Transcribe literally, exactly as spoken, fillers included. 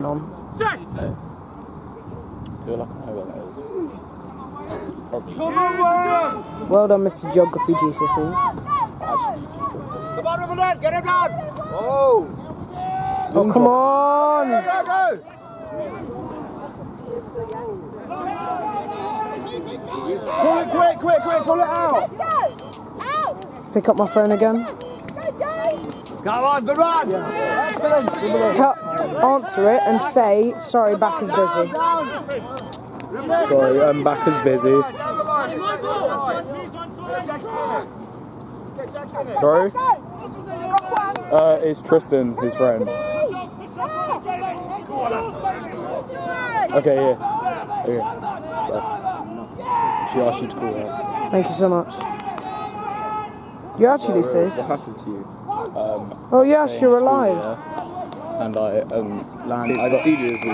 on. Hey. I feel like I know what that is. Probably. Well done, Mister Geography G C S E. Actually, Come on, Ramadan, get him down! Oh! Oh, come on! Go, go, go! Call it quick, quick, quick, call it out! Pick up my phone again. Come on, good one! Yeah. Excellent! Tell, answer it and say, sorry, back is busy. sorry, um, back is busy. Sorry? Uh, it's Tristan, his friend. Okay, yeah. Okay. She asked you to call her. Thank you so much. You're actually safe. What happened to you? Um, Oh yes, you're alive. and I um, land. I got